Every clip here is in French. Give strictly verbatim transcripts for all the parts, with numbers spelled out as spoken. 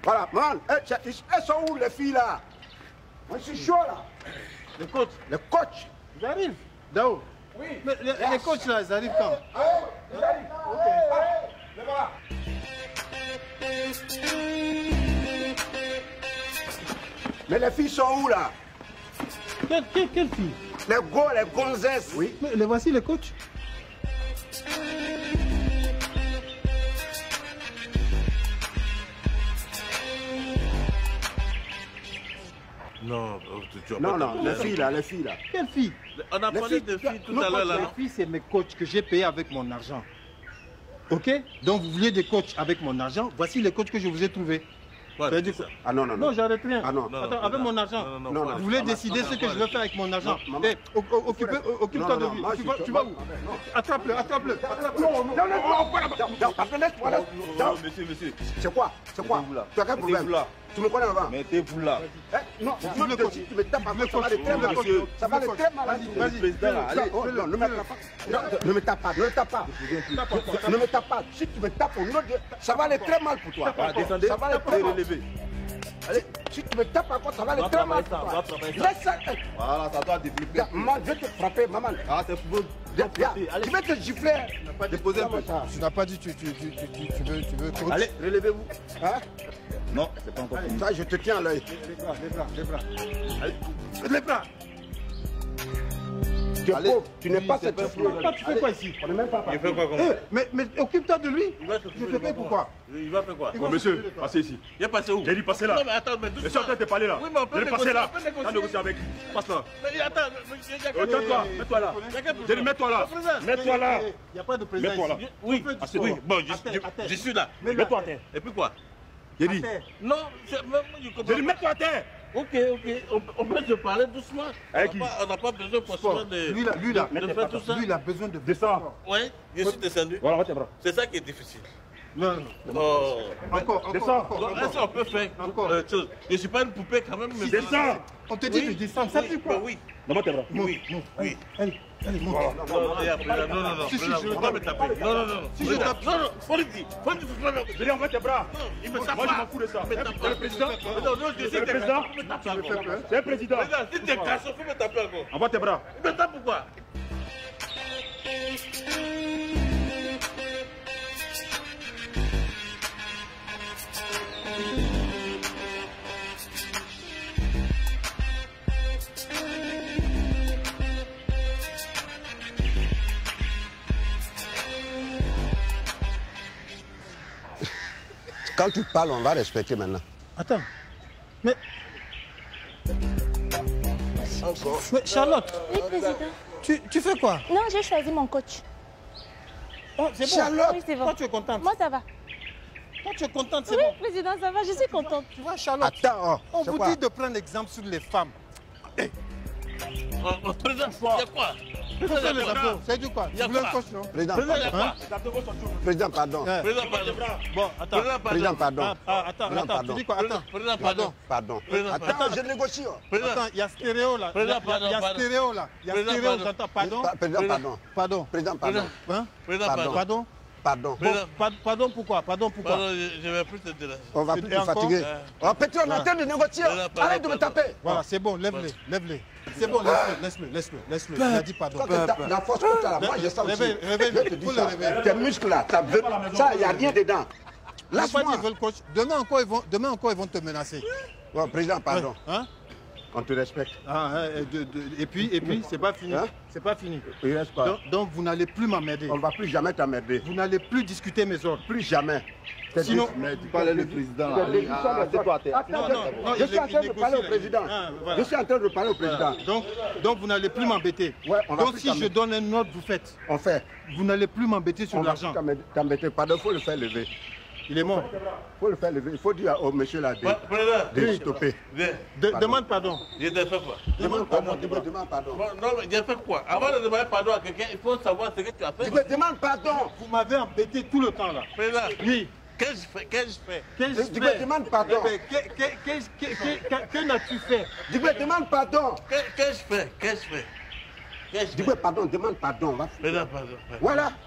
Voilà, man, elles sont où les filles là? Moi je suis chaud là. Les coachs. Les coachs. Ils arrivent. Dao. Oui. Mais les, les coachs là, ils arrivent quand? Ah, ils arrivent. Ok. Ah, les voilà. Mais les filles sont où là? Quelle, quelle, quelle fille? Les go, les gonzesses. Oui. Mais les voici les coachs. Non, tu vas Non, pas non, les filles là, les filles là. Quelle fille? On a Les parlé filles, de filles tout Nos à l'heure coachs, là, les non? filles, c'est mes coachs que j'ai payés avec mon argent. Ok? Donc vous vouliez des coachs avec mon argent. Voici les coachs que je vous ai trouvés. Ouais, Ça veut mais dire c'est quoi? ça. Ah non, non, non. Non, j'arrête rien. Ah non. Non, Attends, non, avec non, mon argent. non, non, Non, faut- non. Vous voulez faut- décider faut- ce que faut- je veux faire avec mon argent. Non, maman. Eh, o- o- occupe- o- occupe-toi Non, de non, lui. moi, Tu je vas, te- tu vas où? moi, non. Attrape-le, attrape-le. attrape-le. Non, non, non, non, non, parce que laisse-moi là. Non, monsieur, monsieur. C'est quoi? C'est quoi? Mettez-vous là. Tu as quel problème? Mettez-vous là. Tu me connais avant? Mettez-vous là. Eh, non, Dis-le, non, coach. si tu me tapes Dis-le, encore, ça va aller coach. très mal. Dis-le, Ça va aller coach. très mal. Vas-y, vas-y. Président, là, allez. Oh, non, ne me tape pas. Non, ne me tape pas, ne me tape pas. Ne me tape pas. Si tu me tapes au nom de... Ça va aller très mal pour toi. Voilà, descendez. Ça va aller très mal. Relevez. Allez, si tu me tapes encore, ça va aller On va très mal travailler pour ça, toi. on va travailler ça. Laisse ça. Voilà, ça doit développer. Maman, je vais te frapper, maman. Ah, c'est pour vous. Viens, je vais te gifler. Déposez un peu. Tu n'as pas dit tu, tu, tu, tu, tu, tu veux, tu veux coach. Allez, relevez-vous. Hein? Non, c'est pas encore fini. Ça, je te tiens à l'œil. Les bras, les bras, les bras. Allez, les bras. Tu es Allez. pauvre, tu n'es Oui, pas c'est cette pas fille. Toi, tu fais quoi ici? On n'est même pas Il parti. fait quoi comme Eh, ça? mais, mais occupe-toi de lui. Il va s'occuper Je de fais payer quoi? pourquoi? Il va faire quoi? Il Oh, monsieur, passez ici. Il est passé où? J'ai dit passer là. Non, mais attends, mais doucement. Je suis en train de te parler là. Oui, mais on peut J'ai dit passer négocier, là. on peut négocier. T'as négocié avec. Passe là. Mais attends, mais il y a Euh, Tiens-toi, mets-toi là. J'ai dit mets-toi là. Mets-toi là. Il n'y a pas de président Mets-toi là. ici. Oui, On fait du assez, sport. oui, bon, je, À terre, je- à terre. je suis là. Mets-le Mets-toi à à terre. Et puis quoi? J'ai À dit. terre. Non, c'est- même je comprends J'ai dit pas. mets-toi à terre. Ok, ok, on, on peut se parler doucement. On Avec n'a qui? pas, on n'a pas besoin forcément de, Lui là, lui là, de faire tout ça. lui il a besoin de Descends. Oui, je suis descendu. Voilà, va tes bras. C'est ça qui est difficile. Non, non. Oh. Encore, encore, Descends. encore, Donc, encore. est-ce qu'on peut faire Encore. euh, chose? Je ne suis pas une poupée quand même. Mais Descends. On te dit Oui, de descendre, ça oui, fait quoi? bah oui, Non, tes bras. oui, oui. Allez, allez, monte. Non, non, et après, là, non, non, non, Si, si, président, je faut pas me taper. Non, non, non. Si je Président, tape- non, non, faut le dire. Faut le dire, faut le dire. J'ai dit envoie tes bras. Non, il me tape Moi, je pas. m'en fous de ça. Il me tape C'est pas. le président. Non, non, je sais le que- président. Il me tape pas encore. C'est un président. Président, si t'es garçon, faut me taper encore. Envoie tes bras. Il me tape pourquoi? Quand tu parles, on va respecter maintenant. Attends. Mais. Mais Charlotte, Oui, président. tu, tu fais quoi? Non, j'ai choisi mon coach. Oh, c'est bon. Charlotte. Oui, c'est bon. Toi, tu es contente. Moi, ça va. Toi, tu es contente, c'est Oui, bon. président, ça va, je suis contente. Tu vois, Charlotte, Attends, oh, on c'est vous quoi? dit de prendre exemple sur les femmes. Oh, oh, Président, il y a quoi? Faut faire les impôts. C'est du quoi? Il y a Tu voulais un quoi? coach, non? Président, Président, il y a pardon. quoi? Président, pardon. Hein? Président, pardon. Bon, attends. Président, Président, pardon. pardon. Ah, ah, attends, Président, attends, pardon. tu dis quoi? Attends. Président, pardon. Pardon. Président, Attends, pardon. je négocie. oh. Président, Attends, il y a stéréo là. Il y a- Président, il y a- il y a pardon, stéréo là. Il y a Président, stéréo, pardon. j'entends. Pardon. Pa- Président, Président. pardon. Pardon. Président, pardon. Hein? Président, Pardon. pardon. Pardon. Pardon. Bon, Président. pa- pardon pourquoi? Pardon pourquoi? Pardon, je ne vais plus te déranger. On va Et plus te encore? fatiguer. Euh. Oh, Pétri, on est en train de négocier. Président, pardon, Arrête de me pardon. taper. Voilà, c'est bon, lève-les, lève-les. C'est bon, laisse-le, laisse-le, laisse-le, laisse-le. Il a dit pardon. Quand tu as la force que tu as là, moi j'ai ça aussi. Réveille, réveille, Je te dis faut le ça. réveiller. Tes muscles là, ça, veut- ça, il n'y a rien dedans. Ils n'ont pas dit Lâche-moi. qu'ils veulent coach. Demain encore, ils vont, demain encore, ils vont te menacer. Bon, président, pardon. Hein? On te respecte. Ah, hein, et, de- de- et puis, et puis, c'est pas fini. Hein? C'est pas fini. Il reste pas. Donc, donc, vous n'allez plus m'emmerder. On ne va plus jamais t'emmerder. Vous n'allez plus discuter mes ordres. Plus jamais. C'est Sinon- dit- Mais tu parles le président là. C'est Allez, décision de assieds-toi à terre. Attends, Non, non, non, je il- suis en il train de négocie, parler au là. président. Ah, voilà. Je suis en train de parler au président. Donc, donc, vous n'allez plus m'embêter. Ouais, on va donc, plus si je t'embêter. donne un ordre, vous faites. On fait. Vous n'allez plus m'embêter sur On va plus l'argent. t'embêter- t'embêter. Pardon, il faut le faire lever. Il est mort. Il faut le faire lever. Il faut dire au monsieur là de, Ouais, Président, de stopper. viens. De- Pardon. demande pardon. Je t'ai fait quoi? Demande pardon, demande demande pardon. Bon, non, mais j'ai fait quoi? Avant de demander pardon à quelqu'un, il faut savoir ce que tu as fait. Dis-moi, demande pardon. Vous m'avez embêté tout le temps là. Président, Oui. qu'est-ce que je fais? Qu'est-ce que je fais? Qu'est-ce Dis-moi, que demande pardon. Eh ben, que- que- qu'est-ce que- que- que- que n'as-tu fait? Dis-moi, demande pardon. Qu'est- Qu'est-ce que je fais? Qu'est-ce que je fais? Qu'est-ce que je Dis-moi, fais? pardon, demande pardon. va. Président, pardon. pardon. Voilà.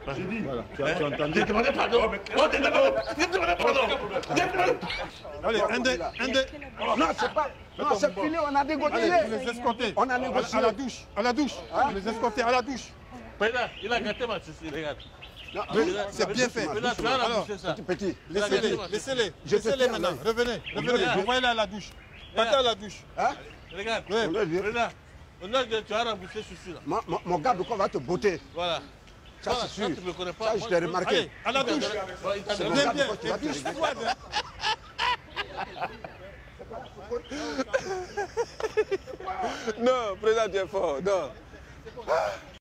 J'ai dit. Voilà, tu as, tu as entendu. J'ai demandé pardon. Oh, j'ai demandé j'ai demandé pardon. J'ai demandé. Allez, un des, un des. Non, c'est pas. Non, c'est fini, on a négocié. Allez, vous les escortez. On a À, négocié. à la douche, à la douche. Vous les escortez à la douche. Président, il a gâté ma chaussure, regarde. Non, C'est bien fait. Président, tu vas la Alors, boucher ça. Petit. Laissez-les, laissez-les, Je te laissez-les tiens, maintenant. là. Revenez, revenez, envoyez-les à la douche. Partez à la douche. Hein? Regarde. Ouais. Président, on a dit tu vas rembourser chaussure là. Mon, mon, mon gars, de quoi va te botter? Voilà. Ça, Voilà, c'est ça, sûr. tu me connais pas. Ça, je Moi, t'ai je- remarqué. Allez, à la douche. Ouais, il t'a C'est donné. Bien, mon gars, bien, de quoi tu et vas te douche régaler. froide. hein. Non, président, tu es fort. Non.